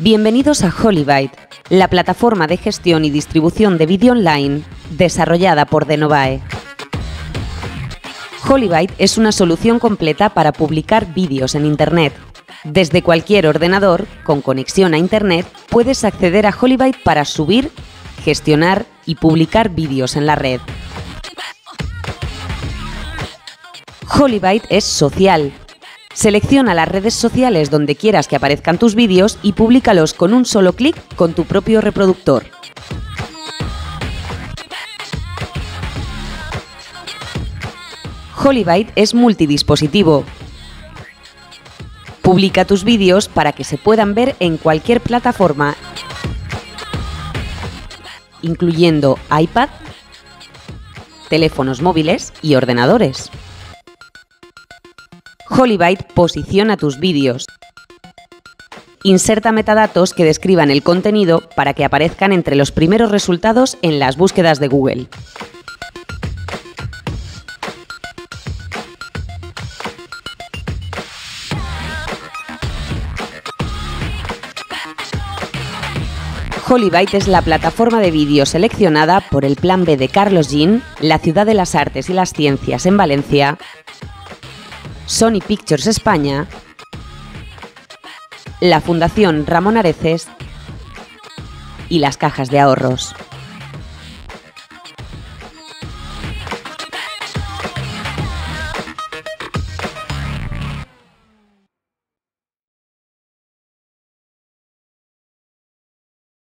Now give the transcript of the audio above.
Bienvenidos a Hollybyte, la plataforma de gestión y distribución de vídeo online desarrollada por Denovae. Hollybyte es una solución completa para publicar vídeos en Internet. Desde cualquier ordenador, con conexión a Internet, puedes acceder a Hollybyte para subir, gestionar y publicar vídeos en la red. Hollybyte es social. Selecciona las redes sociales donde quieras que aparezcan tus vídeos y públicalos con un solo clic con tu propio reproductor. Hollybyte es multidispositivo. Publica tus vídeos para que se puedan ver en cualquier plataforma, incluyendo iPad, teléfonos móviles y ordenadores. Hollybyte posiciona tus vídeos. Inserta metadatos que describan el contenido para que aparezcan entre los primeros resultados en las búsquedas de Google. Hollybyte es la plataforma de vídeo seleccionada por el Plan B de Carlos Jean, la Ciudad de las Artes y las Ciencias en Valencia, Sony Pictures España, la Fundación Ramón Areces y las Cajas de Ahorros.